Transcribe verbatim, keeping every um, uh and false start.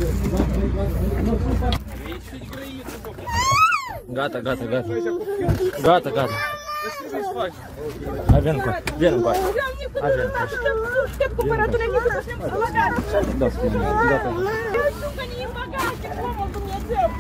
Gata, gata, gata. Gata, gata. Hai, vin cu aia. Vin cu aia. Hai, vin cu aia. Aștept cumpărăturile, că să-mi bagaj. Da, spune, gata. Eu știu că nu-i bagaj, omul Dumnezeu.